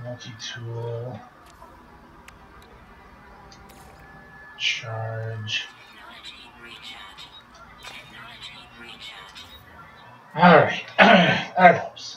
Multi-tool. Charge. Alright. That helps.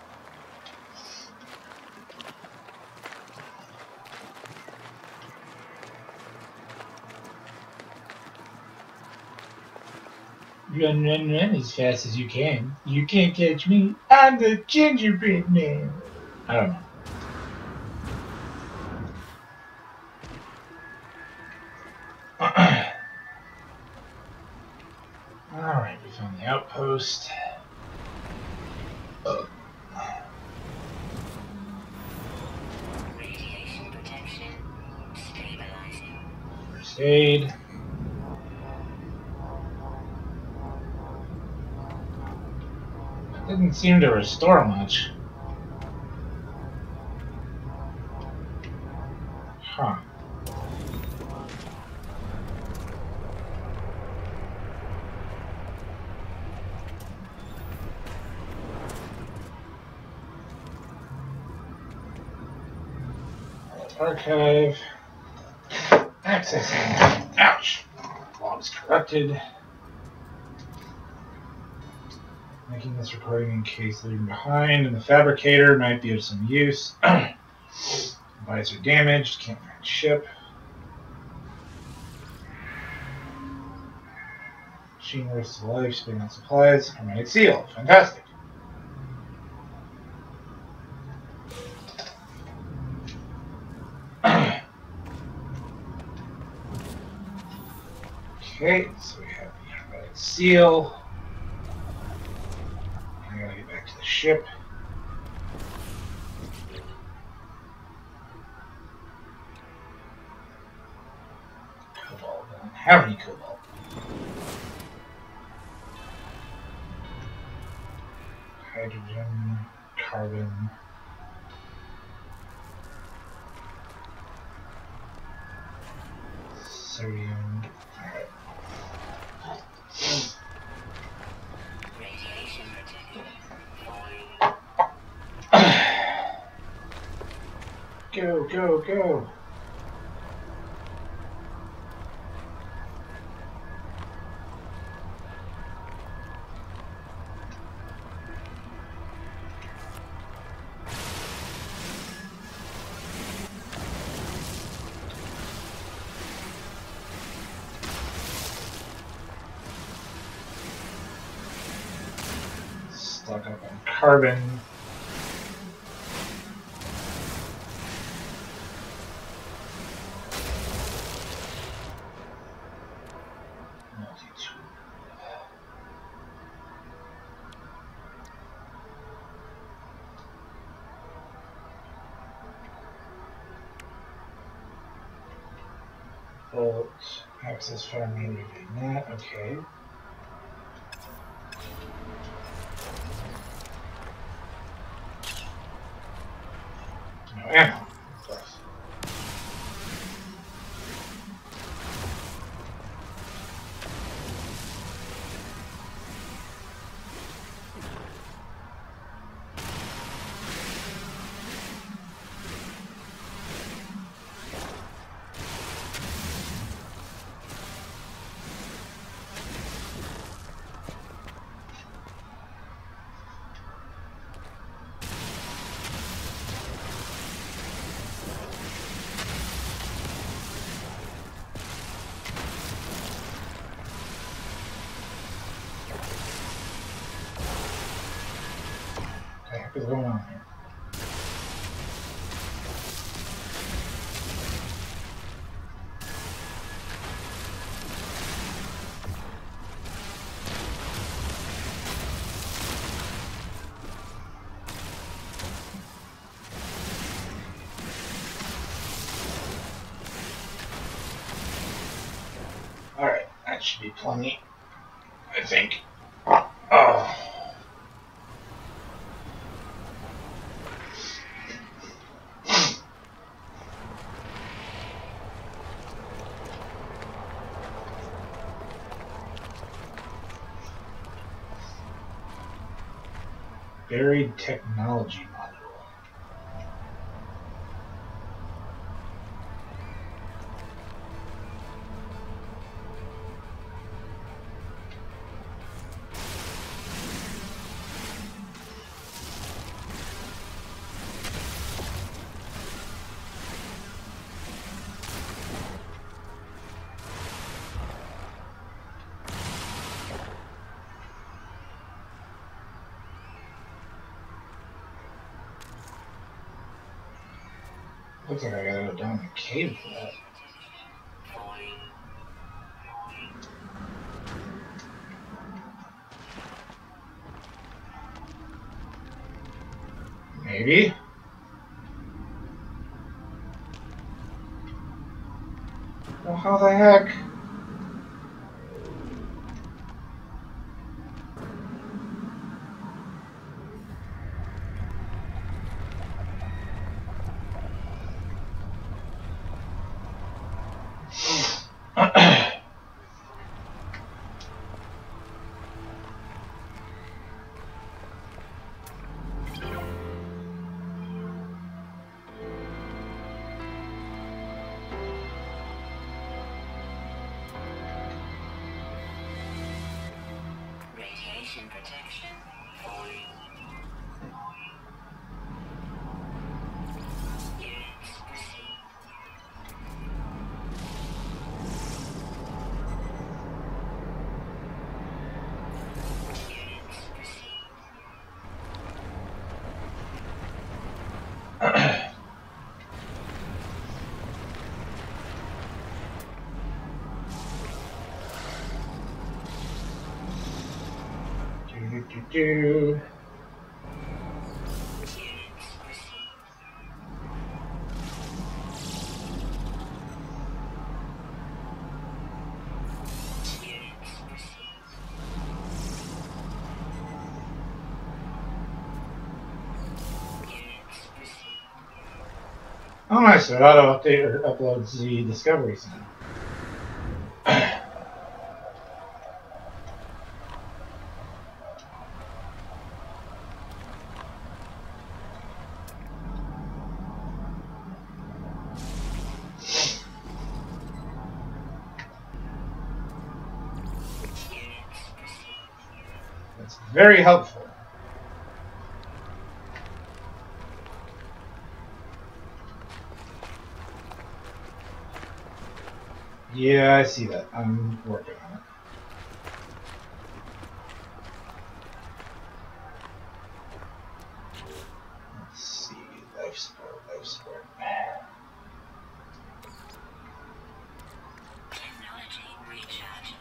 Run, run, run as fast as you can. You can't catch me. I'm the gingerbread man. I don't know. Alright, we found the outpost. Radiation protection stabilizing. First aid. Didn't seem to restore much. Huh. Archive. Accessing. Ouch. Logs corrupted. Making this recording in case leaving behind, and the fabricator might be of some use. Devices are damaged. Can't find ship. Machine risks to life. Spinning out supplies. Hermetic seal. Fantastic. Okay, so we have the hermetic seal. I gotta get back to the ship. Cobalt. I don't have any cobalt. Hydrogen, carbon. Sodium. Alright. Radiation protected. Go, go, go. Stock up on carbon. Multi-tool. Bolt. Access fire main that. Okay. No ammo. Of course. What the heck is going on here? Alright, that should be plenty, I think. Oh. Buried technology module. Looks like I gotta go down the cave for that. Maybe. Well, how the heck? Radiation protection. Units proceed. Units proceed. Do. Units proceed. Units proceed. Units proceed. Oh, nice. It auto update or uploads the discovery center. Units proceed. That's very helpful. Yeah, I see that. I'm working on it. Let's see. Life support, life support. Technology recharging.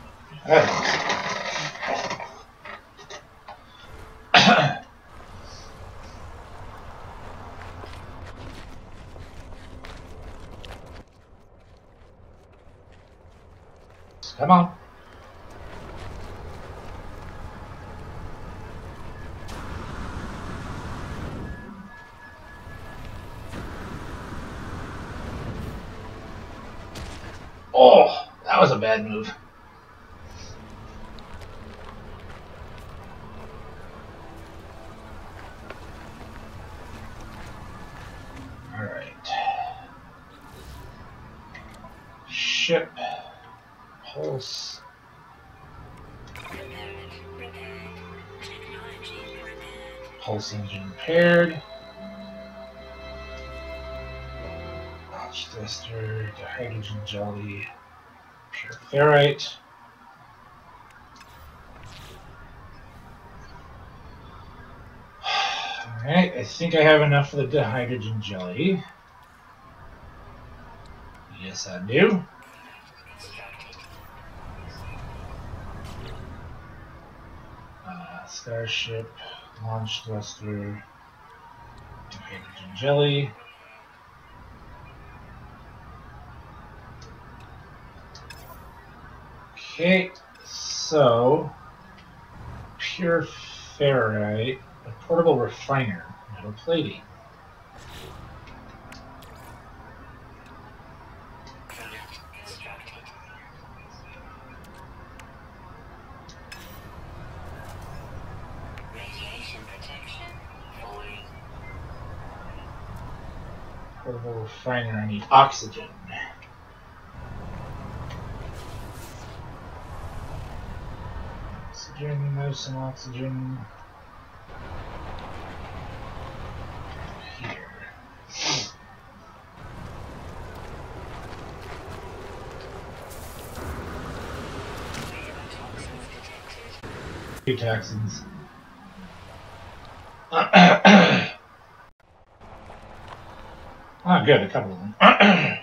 Come on. Oh, that was a bad move. All right. Ship. Pulse. Repaired. Technology repaired. Pulse engine repaired. Launch thruster. Hydrogen jelly. Pure ferrite. Alright, I think I have enough for the dihydrogen jelly. Yes, I do. Constructed. Starship, launch thruster, dihydrogen jelly. Okay, so pure ferrite, a portable refiner, metal plating. Product constructed. Radiation protection. Falling. Portable refiner, I need oxygen. Oxygen, there's some oxygen. Here. Toxins detected. Two toxins. Ah, good, a couple of them.